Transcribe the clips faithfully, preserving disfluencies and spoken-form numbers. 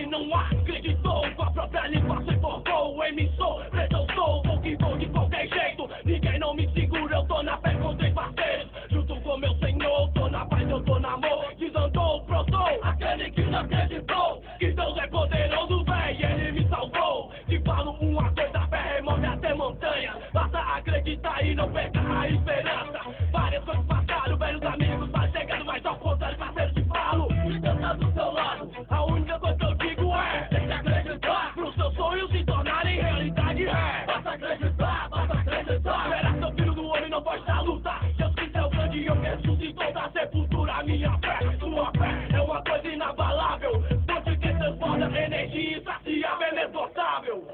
que não acreditou, com a própria língua se formou o emissor, preto eu sou, vou que vou de qualquer jeito, ninguém não me segura, eu tô na fé com três parceiros, junto com meu senhor, tô na paz, eu tô no amor, desandou, brotou, aquele que não acreditou, que Deus é poderoso, véi, ele me salvou, te falo uma coisa, a fé remove até montanha, basta acreditar e não perca a esperança, várias coisas passaram, velhos amigos, mas chegando mais ao contrário, parceiro, te falo, e Deus tá do seu lado, a única coisa que eu digo é, tem que acreditar, pros seus sonhos se tornarem realidade, é, basta acreditar, basta acreditar, será seu filho do homem não pode dar luta, Deus que é o grande e eu ressuscitou da sepultura, minha fé, sua fé, é uma coisa inabalável, fonte que transforma energia insaciável, é inesgotável.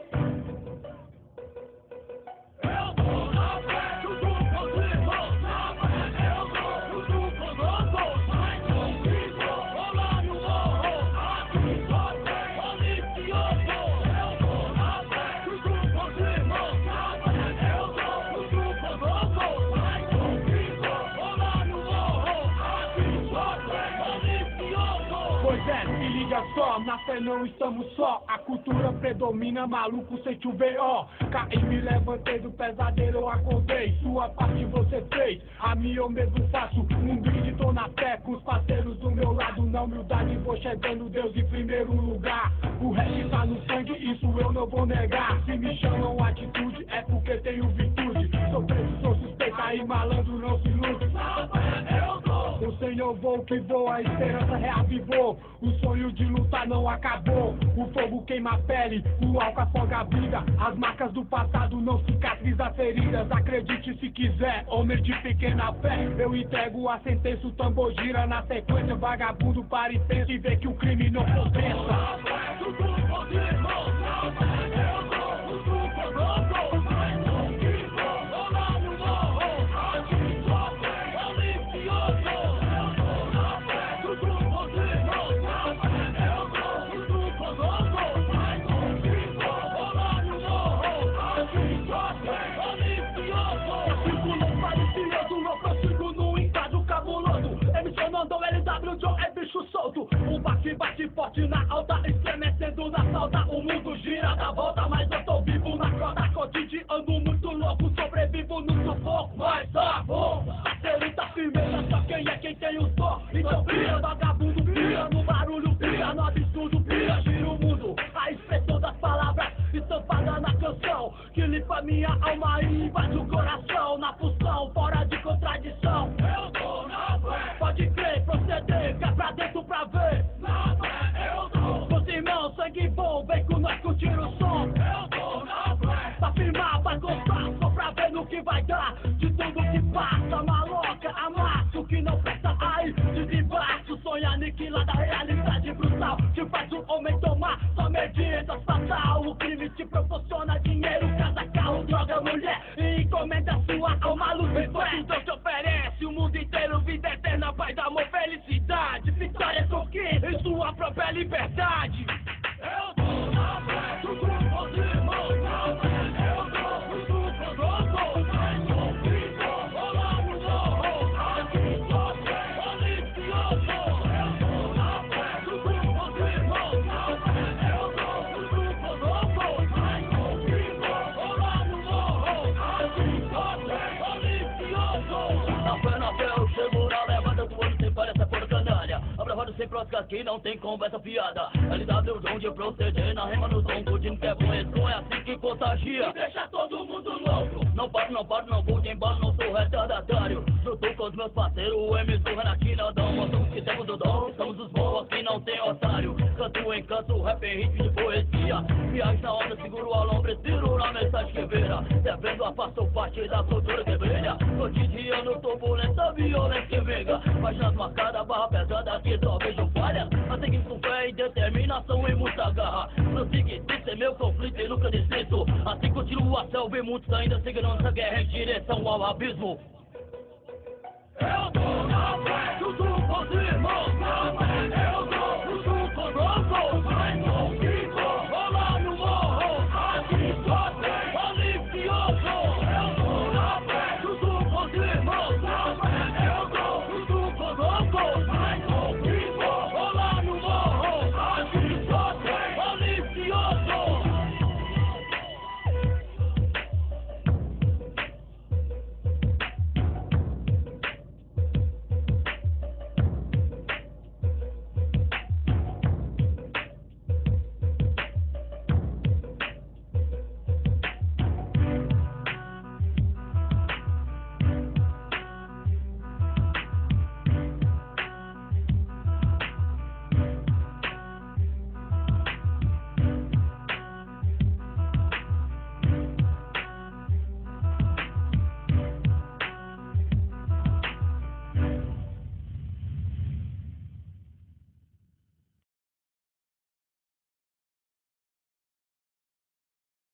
Eu tô na fé, junto com os irmãos, na fé, eu tô junto conosco, mas comigo, olá no morro, aqui só tem malicioso. Eu tô na fé, junto com os irmãos, na fé, eu tô junto conosco, mas comigo, olá no morro, aqui só tem malicioso. Pois é, se liga só, na fé não estamos só, a cultura predomina, maluco, sente o V O. Caí, me levantei do pesadelo, eu acordei, sua parte você fez, a minha eu mesmo faço, um brinde, tô na fé, com os parceiros do meu lado, na humildade vou chegando, Deus em primeiro lugar, o resto tá no sangue, isso eu não vou negar, se me chamam atitude, é porque tenho virtude, sou preso, sou suspeita e malandro não se ilude, eu tô, o Senhor vou que voa, a esperança reavivou, o sonho de lutar não acabou, o fogo queima a pele, o álcool afoga a vida, as marcas do passado não cicatrizam as feridas, acredite se quiser, homem de pequena fé, eu entrego a sentença, o tambor gira na sequência, vagabundo para e pensa e vê que o crime não compensa. Mandou L W Joe é bicho solto, o bate bate forte na alta, estremecendo na salta, o mundo gira da volta, mas eu tô vivo na corda, cotidiano muito louco, sobrevivo no sufoco, mas tá bom, parceiro tá firmeza, só quem é quem tem o som, então pia, vagabundo pia, no barulho pia, no absurdo pia, gira o mundo, a expressão das palavras estampada na canção, que limpa minha alma e invade o coração, na função, fora de contradição, eu tô na fé, pode crer, proceder, cá pra dentro pra ver, na fé eu tô, os irmãos, sangue bom, vem com nós curtir o som, eu tô na fé, pra firmar, pra gostar, só pra ver no que vai dar, de tudo que passa, maloca, amassa o que não presta, aí, desembaixo, sonha aniquilada, realidade brutal, que faz o homem tomar só medidas fatal, o crime te proporciona dinheiro, casa, carro, droga, mulher, e encomenda sua alma, luz e fé, Deus te oferece o mundo inteiro, vida eterna, paz, amor, felicidade, vitória, conquista e sua própria liberdade. Eu tô na fé, junto com os irmãos, na fé, eu tô junto conosco, mas comigo, olá no morro, aqui só tem malicioso. Eu tô na fé, junto com os irmãos, na fé, eu tô junto conosco, mas comigo, olá no morro, aqui só tem malicioso. Na fé, na fé, eu chego na levada do olho sem palha, essa porra canalha, abre a roda sem próxima que não tem conversa piada, L W dom de proceder, na rima no som, curtindo que é bom, esse som é assim que contagia, e deixa todo mundo louco, não paro, não paro, não vou de embalo, não sou retardatário, junto com os meus parceiros, o M C Renatina, dão, mostramos que temos o dom, somos os bons, aqui não tem otário, canto em canto, rap em ritmo de poesia, viagem na onda, seguro a lombra, tiro na mensagem que vira, devendo a faço parte da cultura que brilha, cotidiano, turbulência, violência que vinga, páginas marcadas, barra pesada, que só vejo falhas, mas seguindo com fé e determinação e muita garra, prossiga, isso é meu conflito e nunca desisto, assim continua a selva e muitos ainda seguirão essa guerra em direção ao abismo. Eu tô na fé, junto com os irmãos, na fé.